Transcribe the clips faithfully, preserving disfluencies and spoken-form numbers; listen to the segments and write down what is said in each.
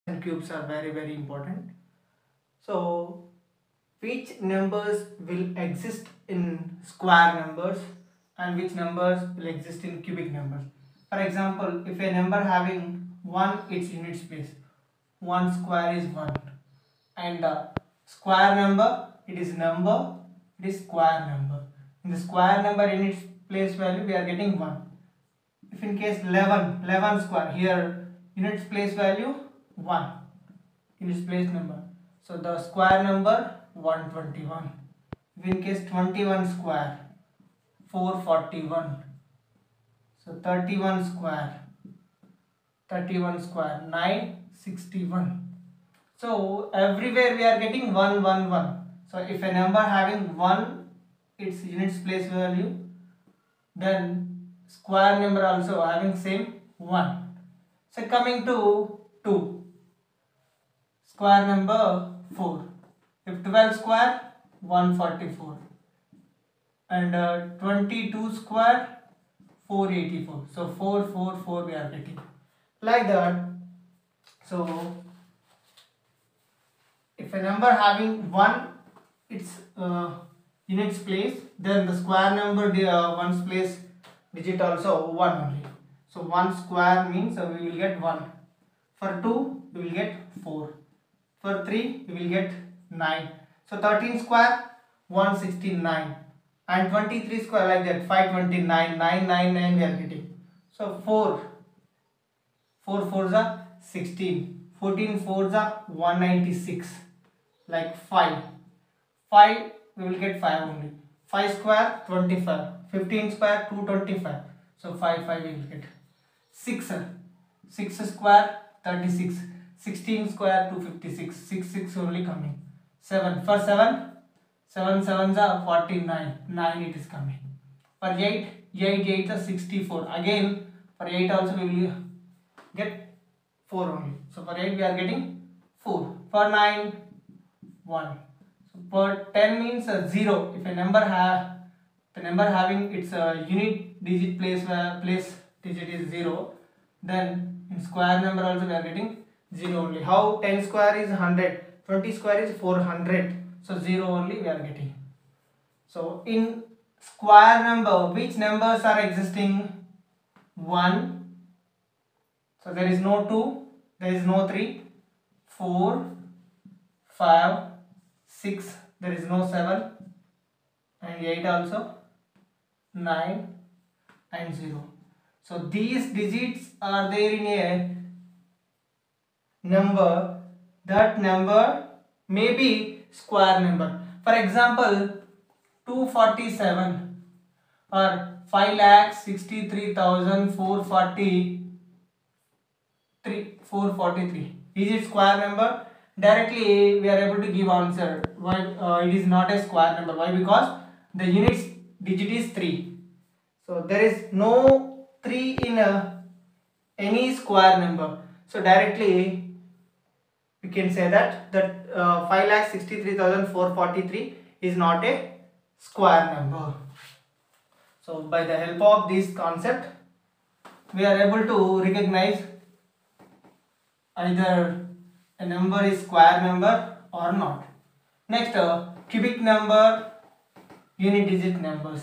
and cubes are very very important. So which numbers will exist in square numbers and which numbers will exist in cubic numbers? For example, if a number having one its units place, one square is one, and uh, square number, it is number, it is square number. In the square number in its place value we are getting one. If in case eleven, eleven square, here units place value one, units place number, so the square number one hundred twenty-one. If in case twenty-one square, four hundred forty-one, so thirty-one square, thirty-one square, nine hundred sixty-one. So everywhere we are getting one, one, one. So if a number having one its units place value, then square number also having same one. So coming to two, square number four. If twelve square, one hundred forty-four, and uh, twenty-two square, four hundred eighty-four. So four, four, four we are getting like that. So if a number having one its uh, units place, then the square number uh, ones place digit also one only. So one square means uh, we will get one. For two we will get four. For three we will get nine. So thirteen square, one hundred sixty-nine, and twenty-three square like that, five hundred twenty-nine, nine hundred ninety-nine we are getting. So four, four fours are sixteen, fourteen fours are one hundred ninety-six, like five, five we will get five only. five square, twenty-five, fifteen square, two hundred twenty-five, so five, five we will get. six, six square, thirty-six, sixteen square, two hundred fifty-six, six, six only coming. seven, for seven, seven sevens are forty-nine, nine it is coming. For eight, eight, eight are sixty-four, again for eight also we will get four only. So for eight we are getting four. For nine, one. So for ten means uh, zero. If a number have the number having its uh, unit digit place uh, place digit is zero, then in square number also we are getting zero only. How? ten square is one hundred, twenty square is four hundred, so zero only we are getting. So in square number which numbers are existing? one, so there is no two, there is no three, four, five, six, there is no seven, and eight also, nine and zero. So these digits are there in a number, that number may be square number. For example, two hundred forty-seven or five lakh sixty-three thousand four hundred forty-three, is it square number? Directly we are able to give answer. Why uh, it is not a square number? Why? Because the units digit is three. So there is no three in a, any square number. So directly we can say that that uh, five lakh sixty-three thousand four hundred forty-three is not a square number. So by the help of this concept we are able to recognize either a number is square number or not. Next, uh, cubic number, unit digit numbers.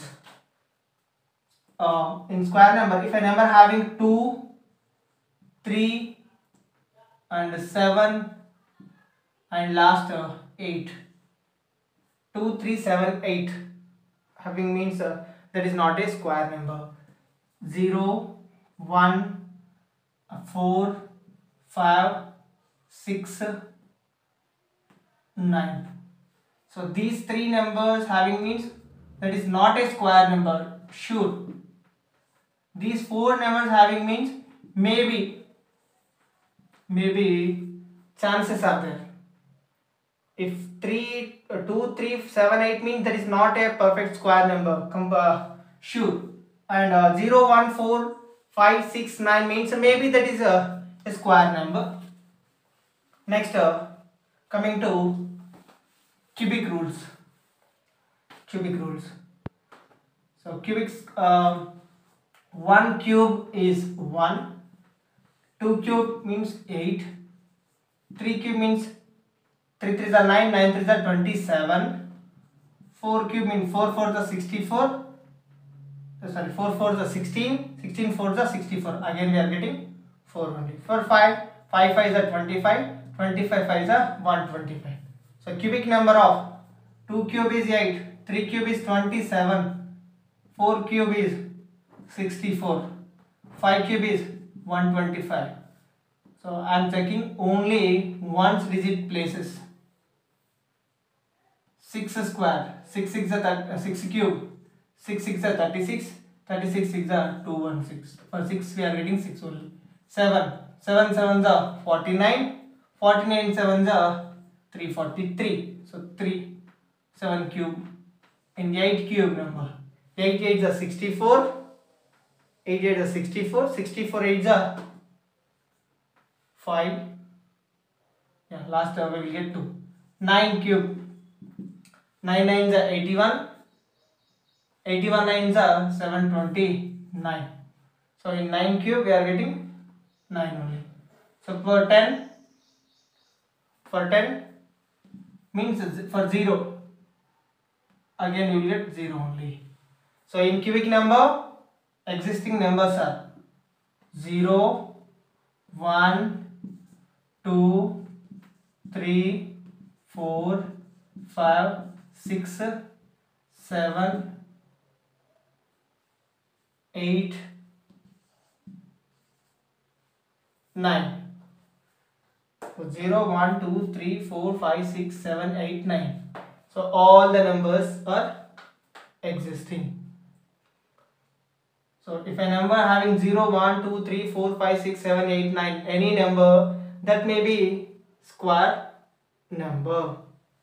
Uh, in square number, if a number having two, three and seven and last uh, eight, two, three, seven, eight having means uh, that is not a square number. zero, one, four, five, six, nine. So these three numbers having means that is not a square number, sure. These four numbers having means maybe, maybe chances are there. If three, two, three, seven, eight means that is not a perfect square number, uh, sure. And uh, zero, one, four, five, six, nine means maybe that is a, a square number. Next, uh, coming to cubic rules. Cubic rules. So cubics, uh, one cube is one, two cube means eight, three cube means three threes are nine, nine threes are twenty-seven. four cube means four fours are sixty-four. Sorry, four fours are sixteen, sixteen fours are sixty-four. Again we are getting four only. For five, five fives are twenty-five, twenty-five fives are one hundred twenty-five. So cubic number of two cube is eight, three cube is twenty-seven, four cube is sixty-four, five cube is one hundred twenty-five. So I am checking only ones digit places. six square, six six are six cube, six six are thirty-six, thirty-six six are two hundred sixteen. For six we are getting six only. seven, seven sevens are forty-nine, forty-nine sevens are three hundred forty-three. So three, seven cube in eight cube number. eight eights are sixty-four, eight eights are sixty-four, sixty-four eights are five. Yeah, last uh, we will get two. nine cube, nine nines are eighty-one, eighty-one nines are seven hundred twenty-nine. So in nine cube we are getting nine only. So for ten, for ten means for zero, again you will get zero only. So in cubic number, existing numbers are zero, one, two, three, four, five, six, seven, eight, nine. So zero, one, two, three, four, five, six, seven, eight, nine. So all the numbers are existing. So if a number having zero, one, two, three, four, five, six, seven, eight, nine, any number, that may be square number.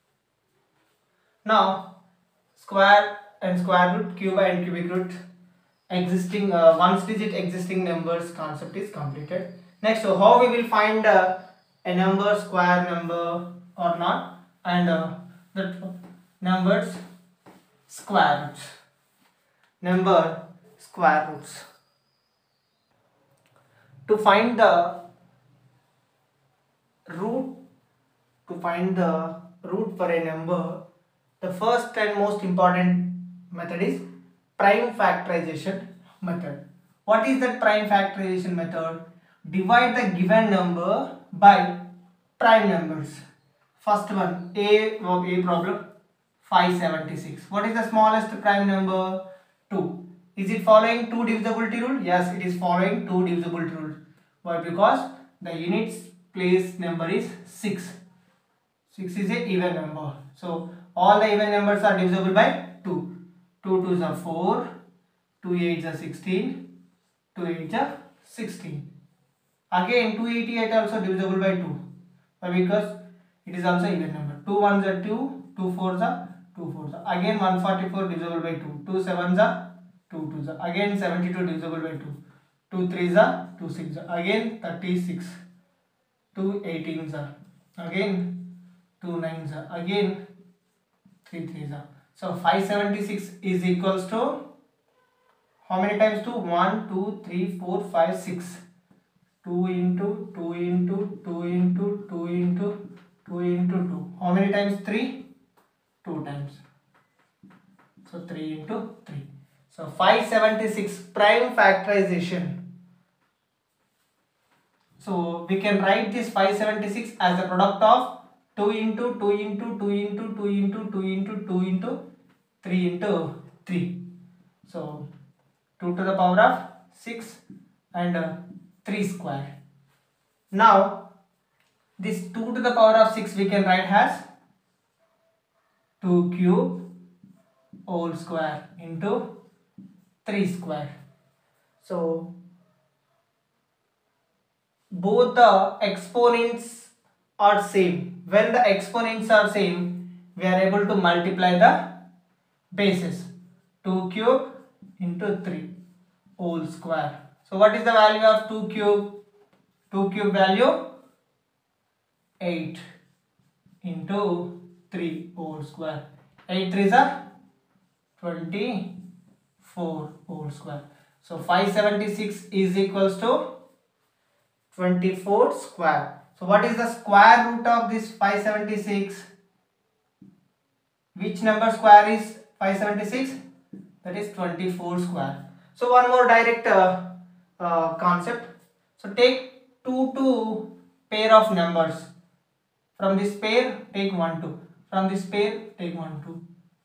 Now square and square root, cube and cubic root, existing uh, ones digit existing numbers concept is completed. Next, so how we will find uh, a number square number or not, and uh, the numbers square roots. Number square roots. To find the root, to find the root for a number, the first and most important method is prime factorization method. What is that prime factorization method? Divide the given number by prime numbers. First one, A, A problem, five seventy-six. What is the smallest prime number? two. Is it following two divisibility rule? Yes, it is following two divisibility rule. Why? Because the units place number is six. six is a even number. So all the even numbers are divisible by two. two twos are four, two eights are sixteen, two eights are sixteen. Again two eighty-eight also divisible by two. Why? Because it is also even number. two ones are two, two fours are two fours. Again one forty-four divisible by two. two sevens are two twos. Again seventy-two divisible by two. two threes are two sixes. Again thirty-six. two eighteens are. Again two nines are. Again three threes are. So five seventy-six is equals to how many times two? one, two, three, four, five, six. two into two into two into two into two into two. How many times? three? two times. So three into three. So five seventy-six prime factorization. So we can write this five seventy-six as a product of two into two into two into two into two into two into three into three. So two to the power of six and uh, three square. Now this two to the power of six we can write as two cube whole square into three square. So both the exponents are same. When the exponents are same, we are able to multiply the bases. two cube into three whole square. So what is the value of two cube? two cube value eight into three whole square. eight threes are twenty-four whole square. So five seventy-six is equals to twenty-four square. So what is the square root of this five seventy-six? Which number square is five seventy-six? That is twenty-four square. So one more direct uh, uh, concept. So take two two pair of numbers. From this pair take one two. From this pair take one two.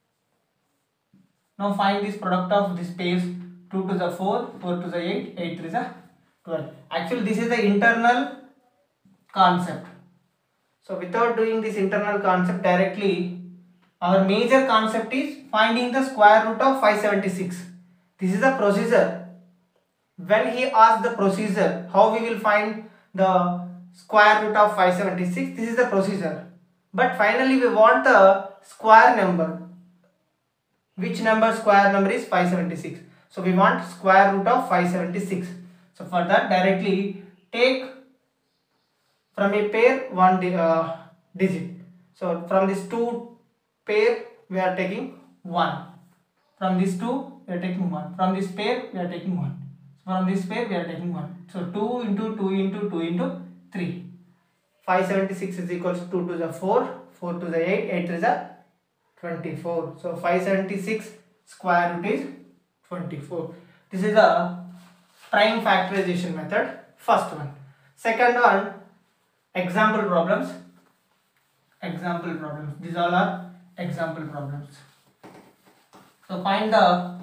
Now find this product of this pairs. two to the four, four to the eight, eight to the twelve. Actually this is the internal concept. So without doing this internal concept directly, our major concept is finding the square root of five seventy-six. This is the procedure. When he asks the procedure, how we will find the square root of five seventy-six, this is the procedure. But finally we want the square number. Which number square number is five seventy-six? So we want square root of five seventy-six. So for that directly take from a pair one di uh, digit. So from this two pair we are taking one. From this two we are taking one. From this pair we are taking one. From this pair we are taking one. So two into two into two into three. five seventy-six is equals to two to the four, four to the eight, eight to the twenty-four. So five seventy-six square root is twenty-four. This is a prime factorization method. First one. Second one, example problems. Example problems. These all are example problems. So find the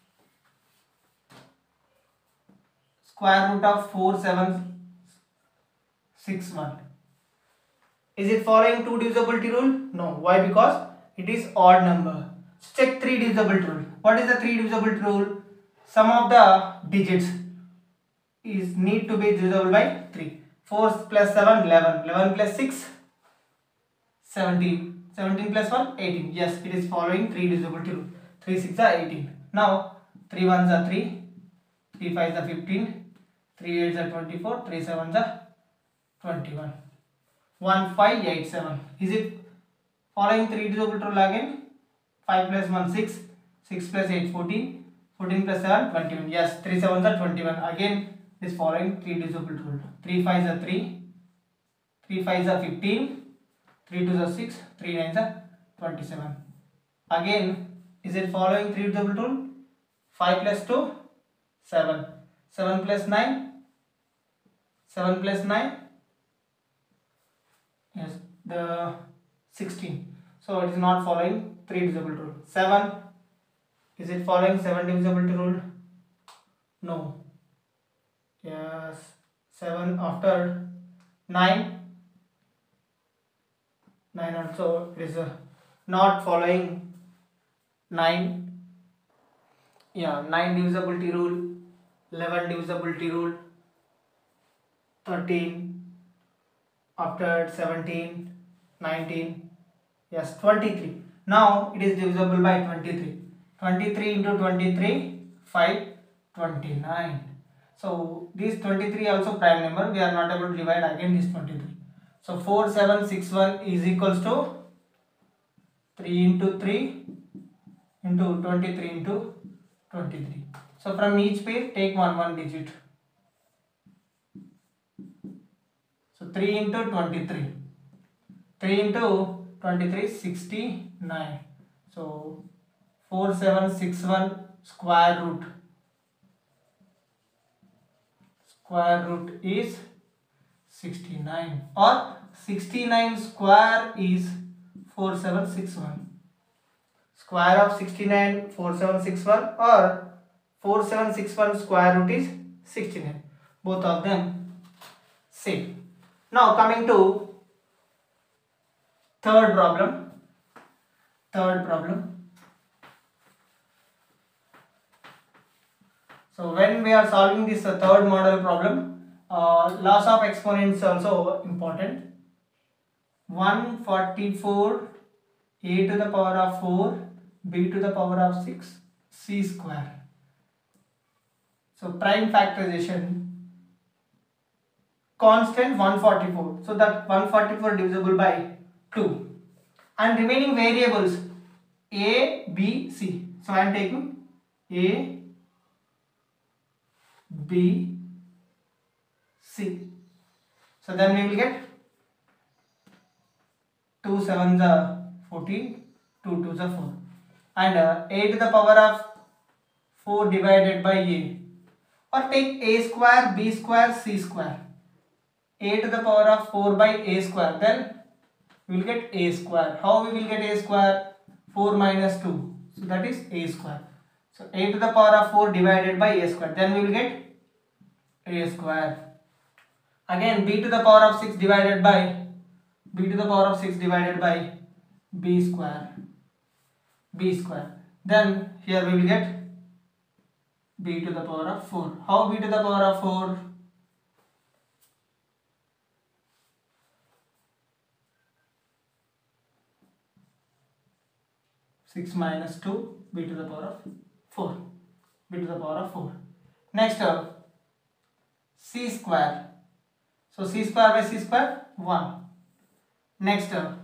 square root of four seven six one. Is it following two divisibility rule? No. Why? Because it is odd number. So check three divisibility rule. What is the three divisibility rule? Sum of the digits is need to be divisible by three. four plus seven, eleven. eleven plus six, seventeen. seventeen plus one, eighteen. Yes, it is following three divisibility rule. three six are eighteen. Now three ones are three, three fives are fifteen, three eights are twenty-four, three sevens are twenty-one. one five eight seven. Is it following three divisible rule again? five plus one, six, six plus eight, fourteen, fourteen plus seven, twenty-one. Yes, three sevens are twenty-one. Again this following three divisible rule. three fives are three, three fives are fifteen, three twos are six, three nines are twenty-seven. Again, is it following three divisible rule? five plus two, seven. seven plus nine, seven plus nine, yes, the sixteen. So it is not following three divisibility rule. seven, is it following seven divisibility rule? No. Yes, seven after nine, nine also it is uh, not following nine. Yeah, nine divisibility rule, eleven divisibility rule, thirteen, after seventeen, nineteen, yes, twenty-three. Now it is divisible by twenty-three. twenty-three into twenty-three, five, twenty-nine. So this twenty-three also prime number. We are not able to divide again this twenty-three. So four seven six one is equals to three into three into twenty-three into twenty-three. So from each pair take one one digit. So three into twenty-three. three into twenty-three, sixty-nine. So four seven six one square root. Square root is sixty-nine, or sixty-nine square is four seven six one. Square of sixty-nine, four seven six one, or four seven six one square root is sixty-nine. Both of them same. Now coming to third problem. Third problem. So when we are solving this uh, third model problem, uh, loss of exponents also important. one forty-four, a to the power of four, b to the power of six, c square. So prime factorization, constant one forty-four. So that one forty-four divisible by two. And remaining variables a, b, c. So I am taking a, B, C. So then we will get two sevens are fourteen, two twos are four. And uh, a to the power of four divided by a. Or take a square, b square, c square. A to the power of four by a square. Then we will get a square. How we will get a square? four minus two. So that is a square. So a to the power of four divided by a square. Then we will get a square. Again b to the power of six divided by b to the power of six divided by b square. b square. Then here we will get b to the power of four. How b to the power of four? six minus two, b to the power of four. b to the power of four. Next term, c square. So c square by c square, one. Next term,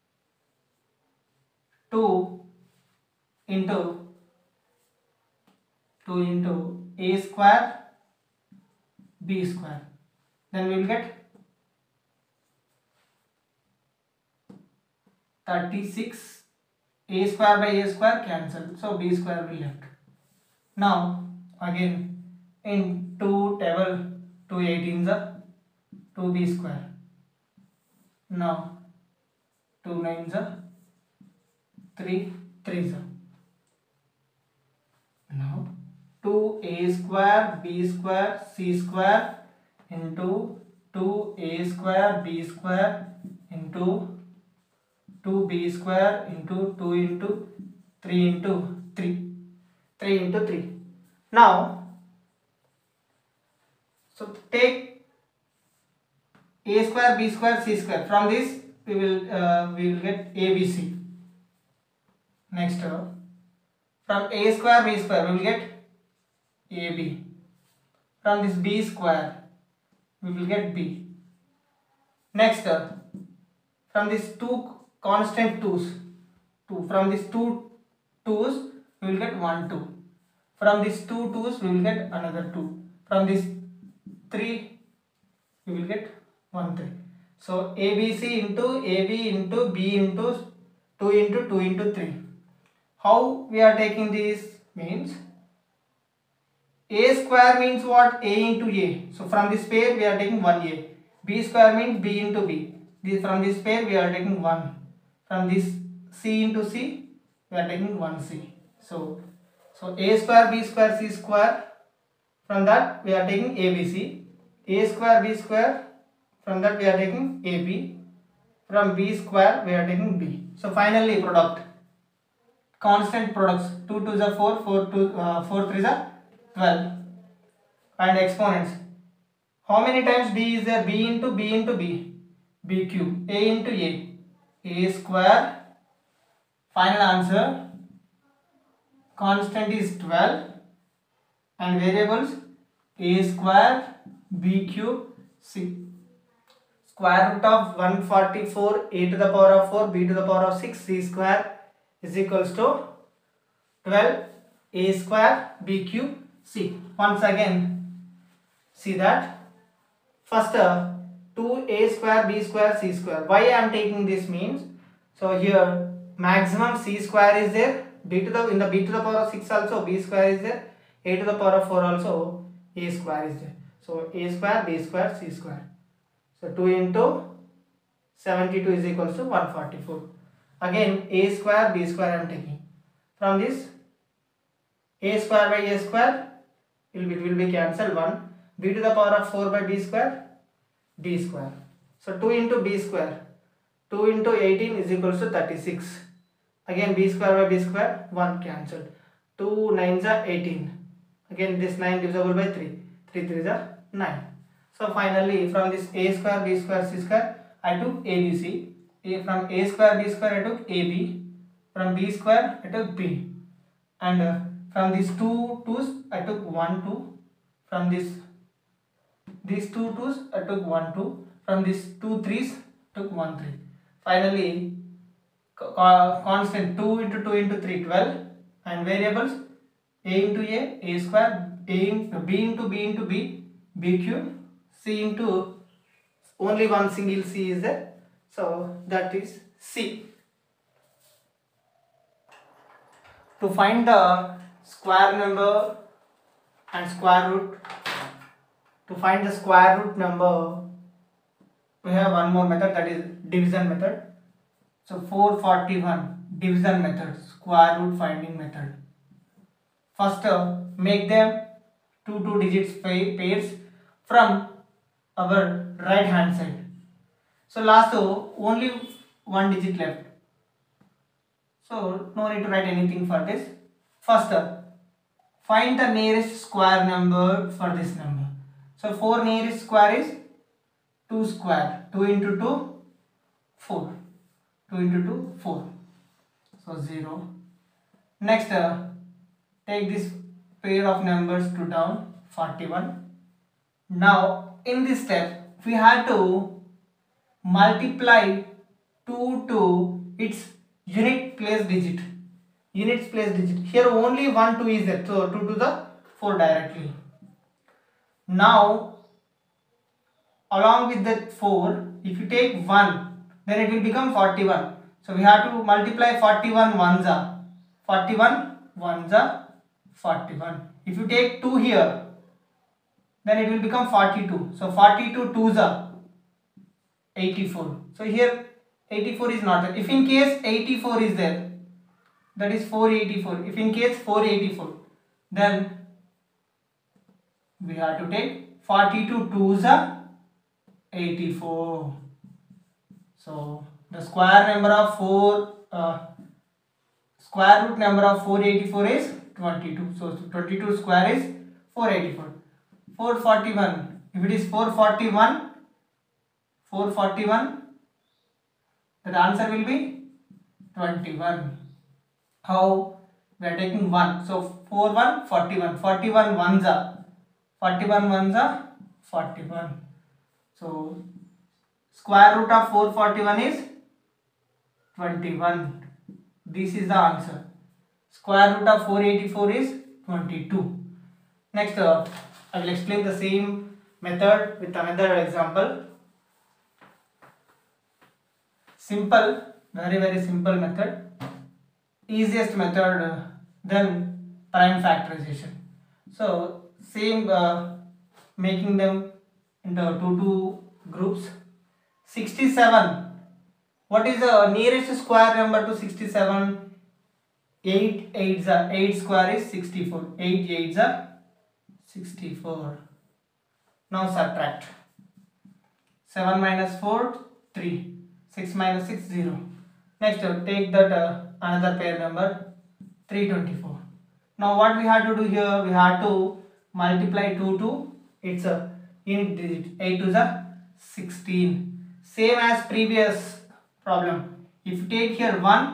two into two into a square, b square. Then we will get thirty-six. A square by a square cancel, so b square will left. Now again in two table, two eighteens are two b square. Now two nines are three threes are. Now two a square b square c square into two a square b square into two b square into two into three into three. three into three. Now, so take a square b square c square. From this we will uh, we will get a b c. Next uh, from a square b square we will get a b. From this b square we will get b. Next uh, from this two constant twos, two. From these two twos we will get one two. From these two twos we will get another two. From this three we will get one three. So A B C into A B into B into two into two into three. How we are taking this means A square means what? A into A. So from this pair we are taking one A. B square means B into B. This, from this pair we are taking one. From this C into C we are taking one C. So, so A square B square C square, from that we are taking A B C. A square B square, from that we are taking A B. From B square we are taking B. So finally product, constant products, two twos are four, four, two, uh, four threes are twelve. And exponents, how many times B is there? B into B into B, B cube. A into A, A square. Final answer, constant is twelve and variables A square, B cube, C. Square root of one hundred forty-four, A to the power of four, B to the power of six, C square is equals to twelve, A square, B cube, C. Once again see that first uh, two A square, B square, C square. Why I am taking this means, so here maximum C square is there, B to the in the B to the power of six also B square is there, A to the power of four also A square is there. So A square, B square, C square. So two into seventy-two is equals to one hundred forty-four. Again A square, B square I am taking. From this A square by A square it will, it will be cancelled one. B to the power of four by B square, B square. So two into B square, two into eighteen is equals to thirty-six. Again B square by B square, one cancelled. two nines are eighteen. Again this nine divisible by three. three threes are nine. So finally from this A square, B square, C square I took A B C. A, from A square, B square I took A B. From B square I took B. And uh, from these two twos I took one two. From this these two twos I took one two. From these two threes took one three. Finally co constant two into two into three, twelve, and variables A into A, A square, A into B into B into B, B cube, C into only one single C is there. So that is C. To find the square number and square root, to find the square root number, we have one more method, that is division method. So four forty-one, division method, square root finding method. First, uh, make them two two digits pairs from our right hand side. So last, uh, only one digit left. So no need to write anything for this. First, uh, find the nearest square number for this number. So four nearest square is two square. two into two, four. two into two, four. So zero. Next, uh, take this pair of numbers to down, forty-one. Now in this step, we have to multiply two to its unit place digit. Units place digit. Here only one two is there. So two to the four directly. Now along with that four, if you take one, then it will become forty-one. So we have to multiply forty-one ones are. forty-one ones are forty-one. If you take two here, then it will become forty-two. So forty-two twos are eighty-four. So here eighty-four is not there. If in case eighty-four is there, that is four eighty-four. If in case four eighty-four, then we have to take forty-two twos are eighty-four. So the square number of four, uh, square root number of four eighty-four is twenty-two. So twenty-two square is four eighty-four. four forty-one. If it is four forty-one, four forty-one, the answer will be twenty-one. How? We are taking one. So four one, forty-one. forty-one ones are. forty-one ones are forty-one. So square root of four forty-one is twenty-one. This is the answer. Square root of four eighty-four is twenty-two. Next, uh, I will explain the same method with another example. Simple, very very simple method. Easiest method uh, than prime factorization. So same, uh, making them into two two groups. sixty-seven. What is the nearest square number to sixty-seven? eight eights are, eight square is sixty-four. eight eights are sixty-four. Now subtract. seven minus four, three. six minus six, zero. Next, uh, take that uh, another pair number, three twenty-four. Now what we have to do here? We have to multiply two to its a unit digit. eight twos are sixteen. Same as previous problem. If you take here one,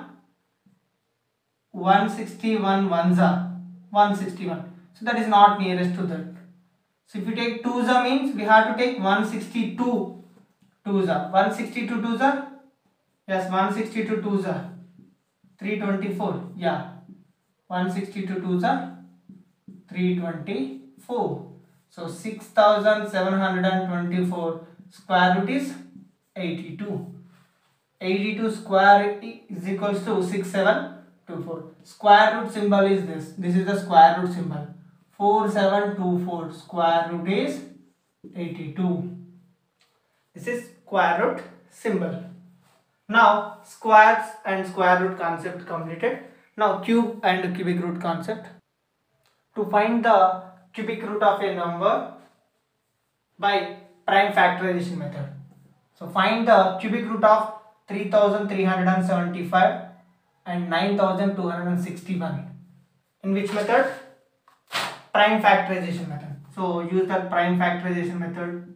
one sixty-one ones are one sixty-one. So that is not nearest to that. So if you take twos are means we have to take one sixty-two twos are. one sixty-two twos are, yes, one sixty-two twos are three twenty-four. Yeah, one sixty-two twos are three twenty-four. So six thousand seven hundred twenty-four square root is eighty-two. eighty-two square is equals to six seven two four. Square root symbol is this. This is the square root symbol. four seven two four. Square root is eighty-two. This is square root symbol. Now squares and square root concept completed. Now cube and cubic root concept. To find the cubic root of a number by prime factorization method. So find the cubic root of three thousand three hundred seventy-five and nine thousand two hundred sixty-one. In which method? Prime factorization method. So use the prime factorization method.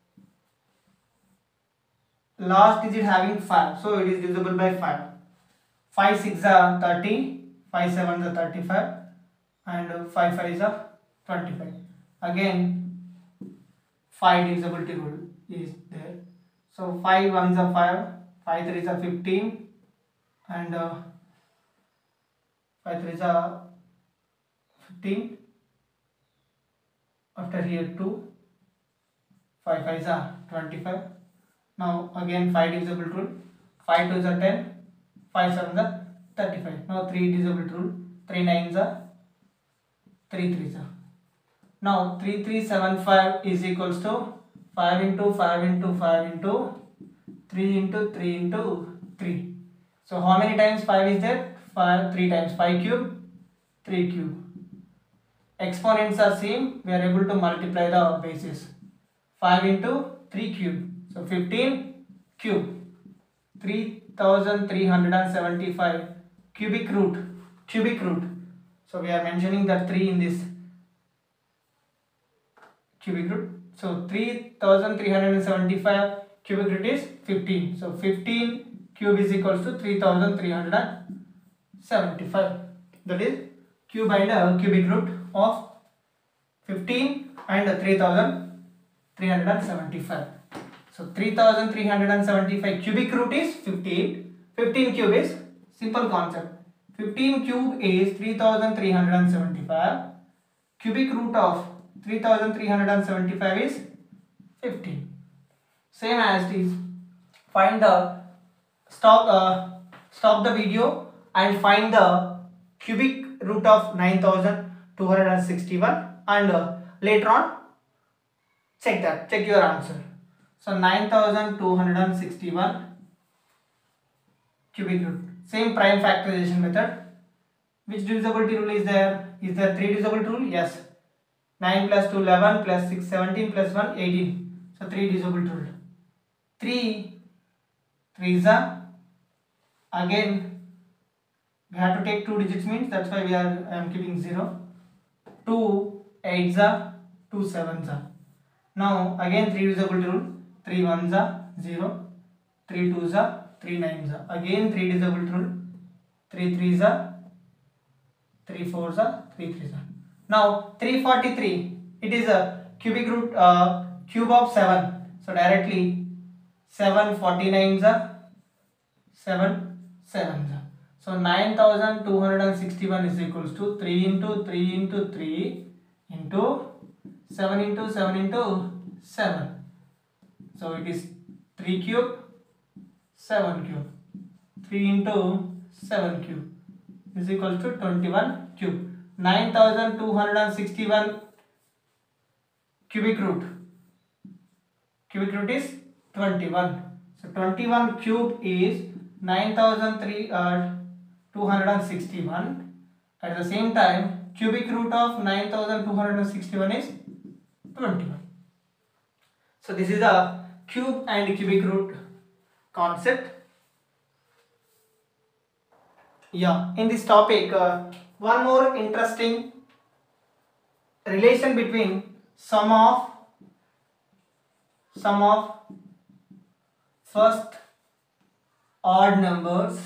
Last digit having five, so it is divisible by five. five six are thirty, five seven are thirty-five, and five five are twenty-five. Again, five divisibility rule is there. So five ones are five, five threes are fifteen, and uh, five threes are fifteen. After here two, five fives are twenty-five. Now again five divisible rule. five twos are ten, five sevens are thirty-five. Now three divisible rule. three nines are three threes are. Now three three seven five is equals to five into five into five into three into three into three. So how many times five is there? five, three times. five cube, three cube. Exponents are same, we are able to multiply the bases. five into three cube. So fifteen cube. three thousand three hundred seventy-five cubic root. Cubic root. So we are mentioning the three in this cubic root. So three thousand three hundred seventy-five cubic root is fifteen. So fifteen cube is equals to three thousand three hundred seventy-five. That is cube and uh, cubic root of fifteen and three thousand three hundred seventy-five. So three thousand three hundred seventy-five cubic root is fifteen. fifteen cube is simple concept. fifteen cube is three thousand three hundred seventy-five. Cubic root of three thousand three hundred seventy-five is fifteen. Same as it is. Find the stop uh, stop the video and find the cubic root of nine thousand two hundred sixty-one, and uh, later on check that, check your answer. So nine thousand two hundred sixty-one cubic root. Same prime factorization method. Which divisibility rule is there? Is there three divisibility rule? Yes. nine plus two, eleven plus six, seventeen plus one, eighteen. So three divisibility rule. three, three is a, again we have to take two digits means, that's why we are I am keeping zero. two, eights are, two sevens are. Now again three divisibility rule. three ones are zero, three twos are, three nines are. Again three divisibility rule. three threes are, three fours are, three threes are. Now three forty-three, it is a cubic root uh, cube of seven. So directly seven forty-nines are, seven sevens are. So nine thousand two hundred sixty-one is equals to three into three into three into seven into seven into seven. So it is three cube, seven cube. three into seven cube is equals to twenty-one cube. nine thousand two hundred sixty-one cubic root. Cubic root is twenty-one. So twenty-one cube is nine thousand two hundred sixty-one. At the same time, cubic root of nine thousand two hundred sixty-one is twenty-one. So this is the cube and cubic root concept. Yeah, in this topic, uh, one more interesting relation between sum of sum of first odd numbers,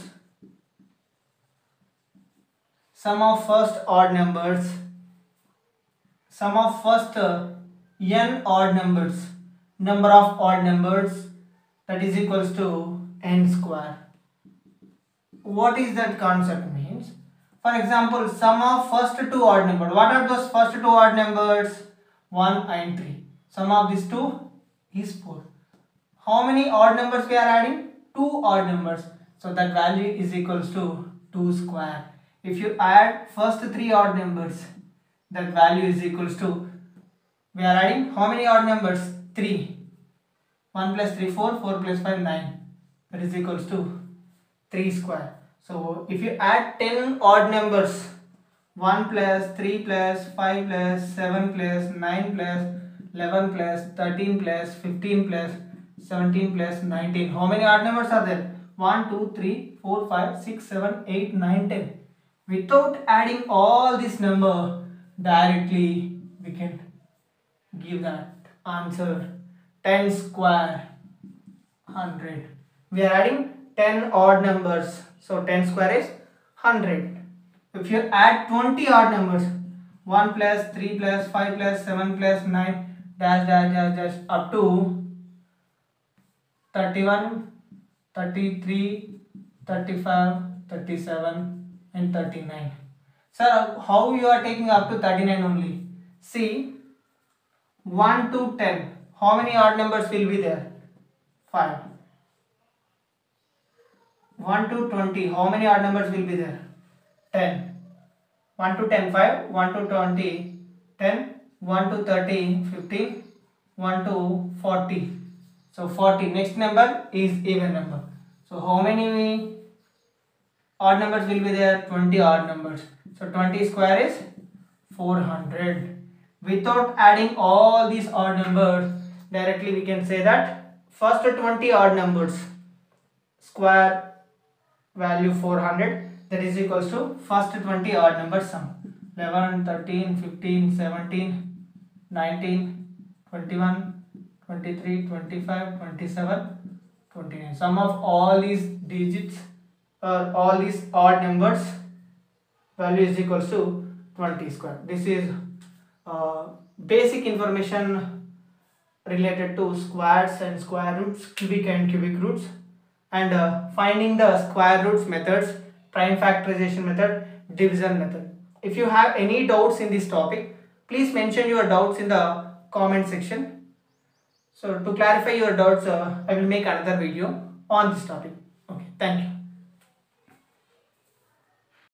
sum of first odd numbers, sum of first uh, n odd numbers, number of odd numbers, that is equals to n square. What is that concept means? For example, sum of first two odd numbers. What are those first two odd numbers? one and three. Sum of these two is four. How many odd numbers we are adding? two odd numbers. So that value is equals to two square. If you add first three odd numbers, that value is equals to, we are adding how many odd numbers? three. one plus three, four. four plus five, nine. That is equals to three square. So if you add ten odd numbers, one plus three plus five plus seven plus nine plus eleven plus thirteen plus fifteen plus seventeen plus nineteen. How many odd numbers are there? one, two, three, four, five, six, seven, eight, nine, ten. Without adding all this number, directly we can give that answer. ten square, one hundred. We are adding ten odd numbers. So ten square is one hundred. If you add twenty odd numbers, one plus three plus five plus seven plus nine dash dash dash dash up to thirty-one, thirty-three, thirty-five, thirty-seven and thirty-nine. Sir, how you are taking up to thirty-nine only? See, one to ten. How many odd numbers will be there? five. one to twenty, how many odd numbers will be there? ten. one to ten, five. one to twenty, ten. one to thirty, fifteen. one to forty. So forty. Next number is even number. So how many odd numbers will be there? twenty odd numbers. So twenty square is four hundred. Without adding all these odd numbers, directly we can say that first twenty odd numbers square value four hundred, that is equals to first twenty odd numbers sum. eleven, thirteen, fifteen, seventeen, nineteen, twenty-one, twenty-three, twenty-five, twenty-seven, twenty-nine. Sum of all these digits or all these odd numbers value is equals to twenty square. This is uh, basic information related to squares and square roots, cubic and cubic roots, and uh, finding the square roots methods, prime factorization method, division method. If you have any doubts in this topic, please mention your doubts in the comment section. So to clarify your doubts, uh, I will make another video on this topic. Okay, thank you.